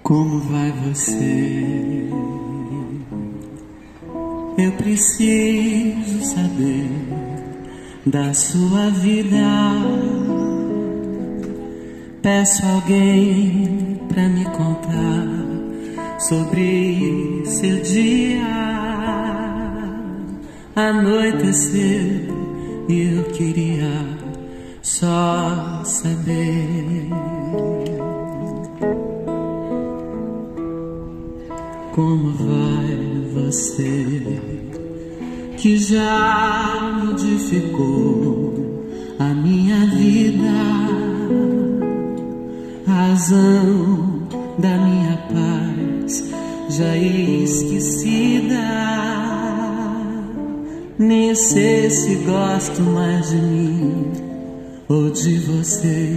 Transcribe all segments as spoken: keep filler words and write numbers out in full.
Como vai você? Eu preciso saber da sua vida. Peço alguém pra me contar sobre seu dia. Anoiteceu e eu queria só saber como vai você, que já modificou a minha vida, razão da minha paz já esquecida. Nem sei se gosto mais de mim ou de você.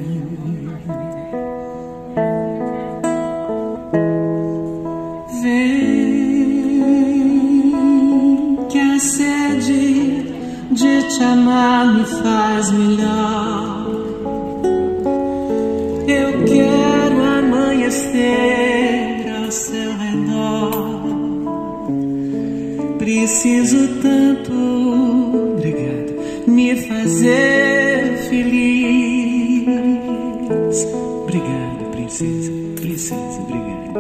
Vem, que a sede de te amar me faz melhor. Eu quero amanhecer ao seu redor. Preciso tanto, obrigado, me fazer feliz. Obrigado, princesa, princesa, obrigado.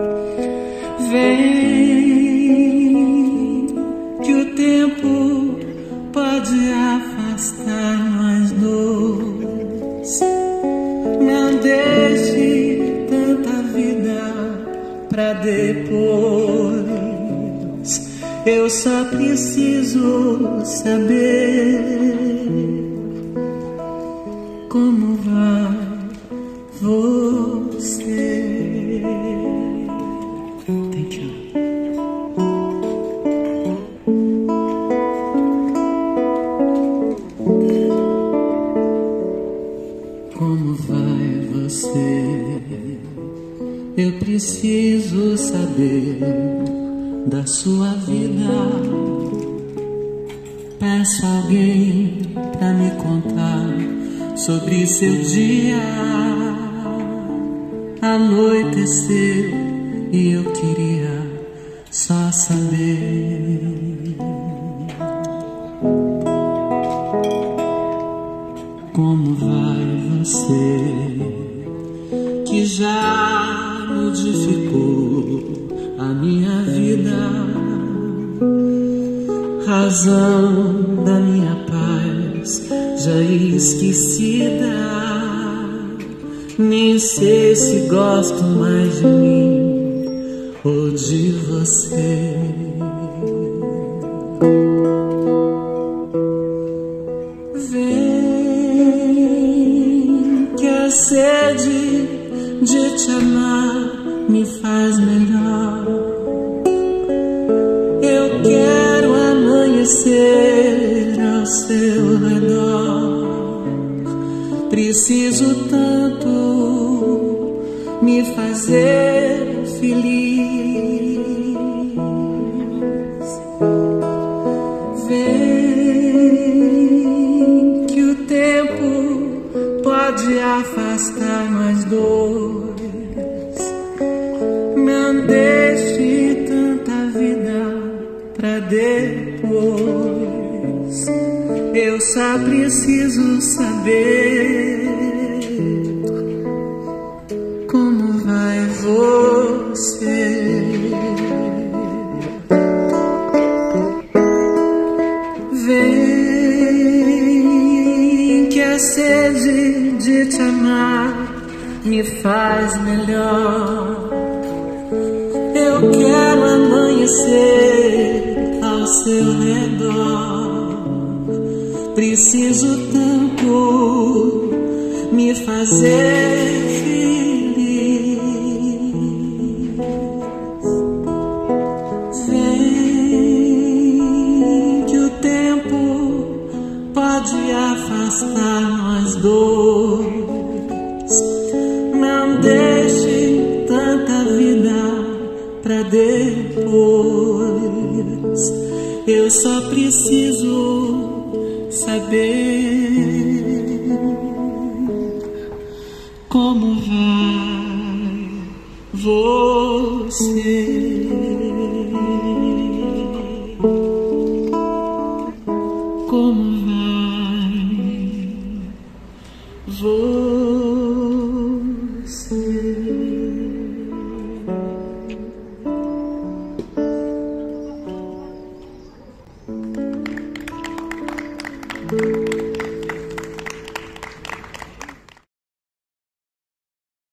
Vem, que o tempo pode afastar nós dois. Não deixe tanta vida pra depois. Eu só preciso saber como vai você. Thank you. Como vai você? Eu preciso saber da sua vida. Peço alguém pra me contar sobre seu dia. Anoiteceu e eu queria só saber como vai você, que já modificou a minha vida, razão da minha paz já esquecida. Nem sei se gosto mais de mim ou de você. Vem, que a sede de te amar me faz melhor. Eu quero amanhecer ao seu redor. Preciso tanto me fazer feliz. Vem, que o tempo pode afastar nós dois. Não deixe tanta vida pra depois. Eu só preciso saber como vai você. Vem, que a sede de te amar me faz melhor. Eu quero amanhecer ao seu redor. Preciso tanto me fazer feliz. Vem, que o tempo pode afastar nós dois. Não deixe tanta vida pra depois. Eu só preciso saber como vai você. Como vai você?